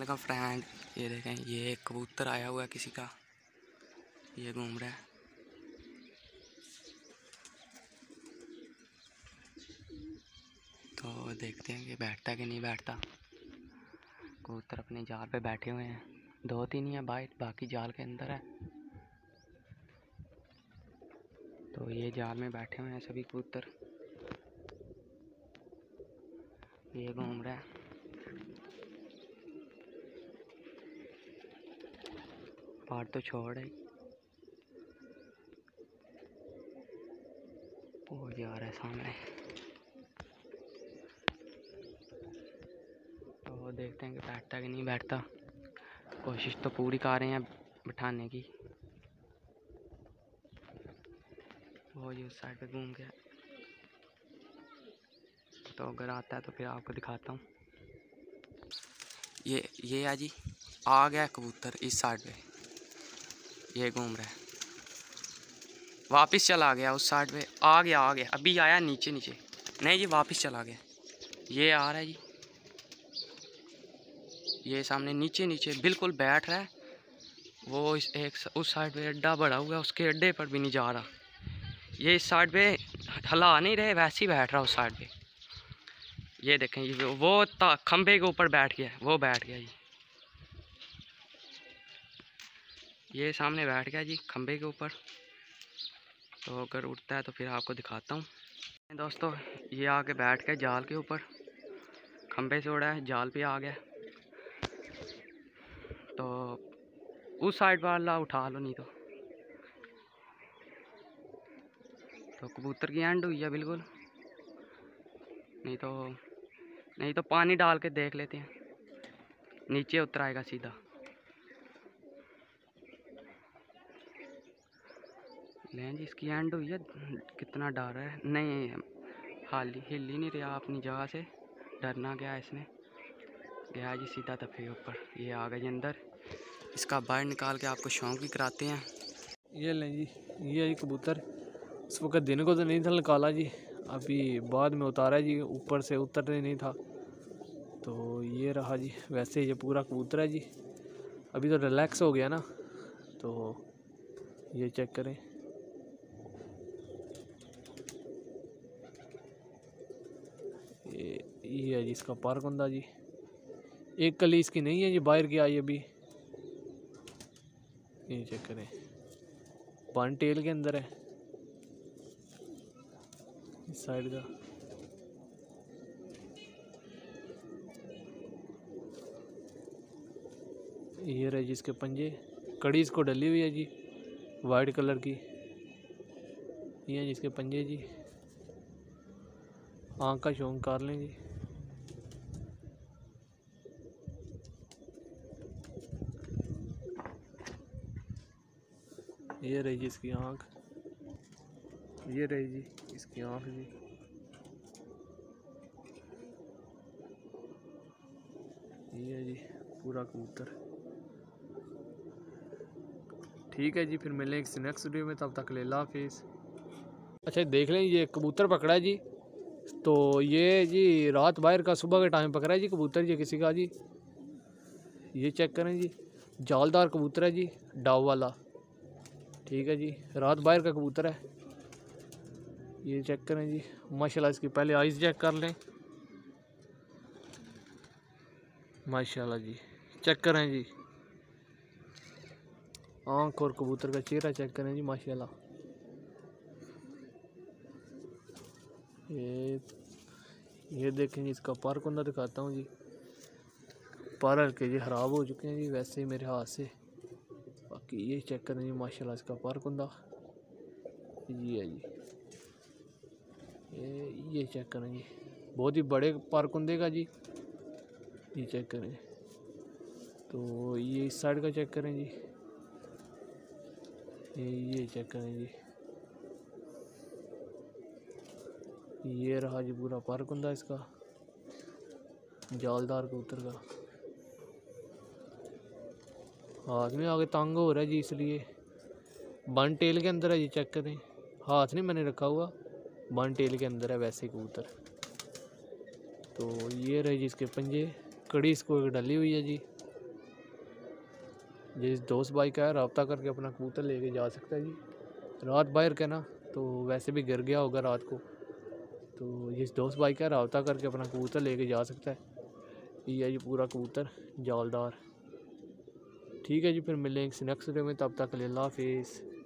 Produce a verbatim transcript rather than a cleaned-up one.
Welcome friend. ये देखें, ये एक कबूतर आया हुआ है किसी का, ये घूम रहा है। तो देखते हैं कि बैठता कि नहीं बैठता। कबूतर अपने जाल पे बैठे हुए हैं, दो तीन ही है बाइट, बाकी जाल के अंदर है। तो ये जाल में बैठे हुए हैं सभी कबूतर। ये घूम रहा है। पार तो छोड़ है, वो जा रहा है सामने। तो देखते हैं कि बैठता कि नहीं बैठता। कोशिश तो पूरी कर रहे हैं बिठाने की। वो ये उस साइड पे घूम गया, तो अगर आता है तो फिर आपको दिखाता हूँ। ये ये है जी, आ गया कबूतर इस साइड पे, ये घूम रहा है। वापस चला गया उस साइड पे, आ गया आ गया अभी आया नीचे नीचे, नहीं जी वापस चला गया। ये आ रहा है जी, ये सामने नीचे नीचे बिल्कुल बैठ रहा है। वो इस एक उस साइड पे अड्डा बड़ा हुआ है, उसके अड्डे पर भी नहीं जा रहा। ये इस साइड पे हला नहीं रहे, वैसे ही बैठ रहा उस साइड पे। ये देखें, ये वो खंभे के ऊपर बैठ गया, वो बैठ गया जी। ये सामने बैठ गया जी खंभे के ऊपर। तो अगर उठता है तो फिर आपको दिखाता हूँ। दोस्तों ये आके बैठ गया जाल के ऊपर, खंभे से उड़ा है, जाल पे आ गया। तो उस साइड वाला उठा लो, नहीं तो तो कबूतर की एंड हुई है बिल्कुल। नहीं तो नहीं तो पानी डाल के देख लेते हैं, नीचे उतर आएगा सीधा। लें जी, इसकी एंड हुई है। कितना डर है, नहीं हाल हिल ही नहीं रहा अपनी जगह से, डरना गया इसने, गया जी सीधा दफे ऊपर। ये आ गए जी अंदर, इसका बाहर निकाल के आपको शौक भी कराते हैं। ये लें जी, ये जी कबूतर इस वक्त दिन को तो नहीं था निकाला जी, अभी बाद में उतारा जी, ऊपर से उतरने नहीं था। तो ये रहा जी, वैसे ये पूरा कबूतर है जी। अभी तो रिलैक्स हो गया ना, तो ये चेक करें। ये ये है जी इसका पारकुंदा जी, एक कली इसकी नहीं है जी, बाहर की आई अभी। ये चेक करें, वन टेल के अंदर है इस साइड का। ये रहे जी इसके पंजे, कड़ी इसको डली हुई है जी वाइट कलर की। ये जिसके पंजे जी, आँख का शौक कर लें जी। ये रही जी इसकी आँख, ये रही जी इसकी आँख जी। ये जी पूरा कबूतर। ठीक है जी, फिर मिलें एक नेक्स्ट वीडियो में, तब तक ले ला हाफिज़। अच्छा देख लें, ये कबूतर पकड़ा है जी। तो ये जी रात बाहर का, सुबह के टाइम पकड़ा है जी कबूतर, ये किसी का जी। ये चेक करें जी, जालदार कबूतर है जी, डाव वाला। ठीक है जी, रात बाहर का कबूतर है। ये चेक करें जी, माशाल्लाह इसकी पहले आइज़ चेक कर लें। माशाल्लाह जी, चेक करें जी आँख, और कबूतर का चेहरा चेक करें जी माशाल्लाह। ये ये देखें जी, इसका पर कुंदा दिखाता हूँ जी। पर हल्के जी ख़राब हो चुके हैं जी, वैसे ही मेरे हाथ से। बाकी ये चेक करें जी माशाल्लाह इसका पर कुंदा। ये है जी, ये ये चेक करें जी, बहुत ही बड़े पर कुंदे का जी। ये चेक करें, तो ये इस साइड का चेक करें जी। ये ये चेक करें जी, ये रहा जी पूरा पर कुंदा इसका, जालदार कबूतर का। हाथ में आगे तंग हो रहा है जी, इसलिए वन टेल के अंदर है जी। चेक करें, हाथ नहीं मैंने रखा हुआ, वन टेल के अंदर है वैसे कबूतर। तो ये रहे जी इसके पंजे, कड़ी इसको एक डली हुई है जी। जिस दोस्त भाई का है रब्ता करके अपना कबूतर लेके जा सकता है जी। रात बाहर का ना तो वैसे भी गिर गया होगा रात को, तो जिस दोस्त भाई का है रब्ता करके अपना कबूतर लेके जा सकता है। ये है जी पूरा कबूतर जालदार। ठीक है जी, फिर मिलेंगे नेक्स्ट वीडियो में, तब तक अल्लाह हाफिज़।